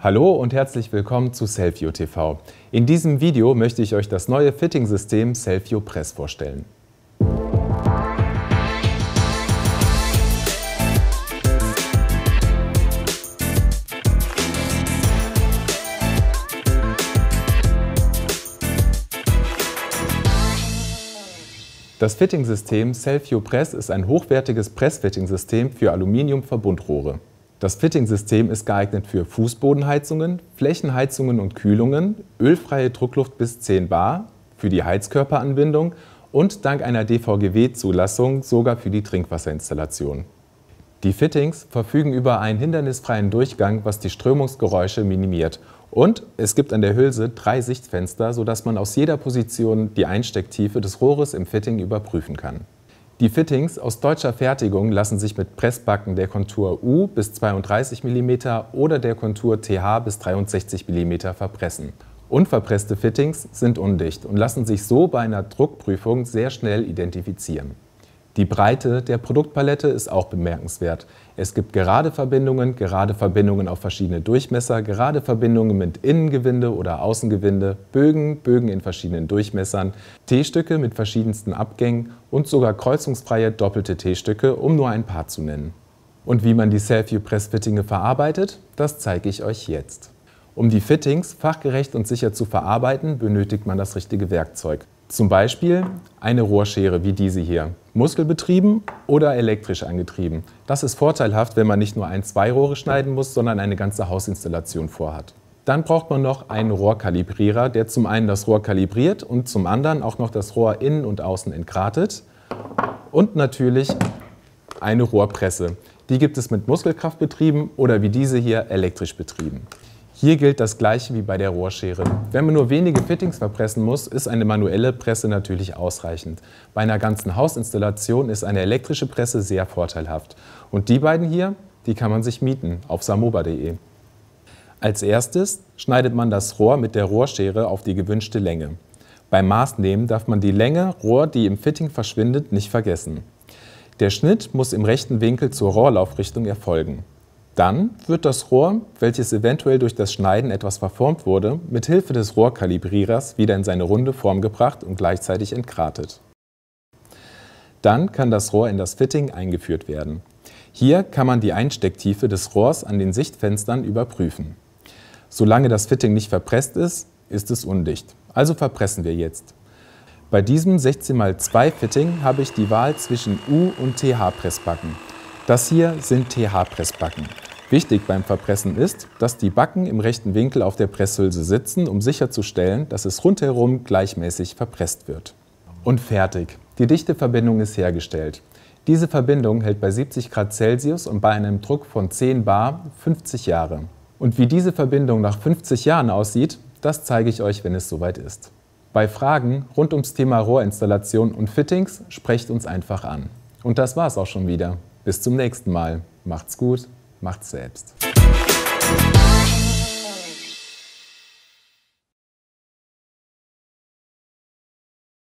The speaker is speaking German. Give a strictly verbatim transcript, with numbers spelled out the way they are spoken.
Hallo und herzlich willkommen zu Selfview T V. In diesem Video möchte ich euch das neue Fitting-System Selfview Press vorstellen. Das Fitting-System Selfview Press ist ein hochwertiges Press-Fitting-System für Aluminium-Verbundrohre. Das Fitting-System ist geeignet für Fußbodenheizungen, Flächenheizungen und Kühlungen, ölfreie Druckluft bis zehn bar, für die Heizkörperanbindung und dank einer D V G W-Zulassung sogar für die Trinkwasserinstallation. Die Fittings verfügen über einen hindernisfreien Durchgang, was die Strömungsgeräusche minimiert. Und es gibt an der Hülse drei Sichtfenster, sodass man aus jeder Position die Einstecktiefe des Rohres im Fitting überprüfen kann. Die Fittings aus deutscher Fertigung lassen sich mit Pressbacken der Kontur U bis zweiunddreißig Millimeter oder der Kontur T H bis dreiundsechzig Millimeter verpressen. Unverpresste Fittings sind undicht und lassen sich so bei einer Druckprüfung sehr schnell identifizieren. Die Breite der Produktpalette ist auch bemerkenswert. Es gibt gerade Verbindungen, gerade Verbindungen auf verschiedene Durchmesser, gerade Verbindungen mit Innengewinde oder Außengewinde, Bögen, Bögen in verschiedenen Durchmessern, T-Stücke mit verschiedensten Abgängen und sogar kreuzungsfreie doppelte T-Stücke, um nur ein paar zu nennen. Und wie man die Selfview Press Fittinge verarbeitet, das zeige ich euch jetzt. Um die Fittings fachgerecht und sicher zu verarbeiten, benötigt man das richtige Werkzeug. Zum Beispiel eine Rohrschere wie diese hier, muskelbetrieben oder elektrisch angetrieben. Das ist vorteilhaft, wenn man nicht nur ein, zwei Rohre schneiden muss, sondern eine ganze Hausinstallation vorhat. Dann braucht man noch einen Rohrkalibrierer, der zum einen das Rohr kalibriert und zum anderen auch noch das Rohr innen und außen entgratet. Und natürlich eine Rohrpresse. Die gibt es mit Muskelkraft betrieben oder wie diese hier elektrisch betrieben. Hier gilt das Gleiche wie bei der Rohrschere. Wenn man nur wenige Fittings verpressen muss, ist eine manuelle Presse natürlich ausreichend. Bei einer ganzen Hausinstallation ist eine elektrische Presse sehr vorteilhaft. Und die beiden hier, die kann man sich mieten auf samoba punkt de. Als erstes schneidet man das Rohr mit der Rohrschere auf die gewünschte Länge. Beim Maßnehmen darf man die Länge Rohr, die im Fitting verschwindet, nicht vergessen. Der Schnitt muss im rechten Winkel zur Rohrlaufrichtung erfolgen. Dann wird das Rohr, welches eventuell durch das Schneiden etwas verformt wurde, mit Hilfe des Rohrkalibrierers wieder in seine runde Form gebracht und gleichzeitig entgratet. Dann kann das Rohr in das Fitting eingeführt werden. Hier kann man die Einstecktiefe des Rohrs an den Sichtfenstern überprüfen. Solange das Fitting nicht verpresst ist, ist es undicht. Also verpressen wir jetzt. Bei diesem sechzehn mal zwei Fitting habe ich die Wahl zwischen U- und T H-Pressbacken. Das hier sind T H-Pressbacken. Wichtig beim Verpressen ist, dass die Backen im rechten Winkel auf der Presshülse sitzen, um sicherzustellen, dass es rundherum gleichmäßig verpresst wird. Und fertig. Die dichte Verbindung ist hergestellt. Diese Verbindung hält bei siebzig Grad Celsius und bei einem Druck von zehn bar fünfzig Jahre. Und wie diese Verbindung nach fünfzig Jahren aussieht, das zeige ich euch, wenn es soweit ist. Bei Fragen rund ums Thema Rohrinstallation und Fittings sprecht uns einfach an. Und das war's auch schon wieder. Bis zum nächsten Mal. Macht's gut, macht's selbst.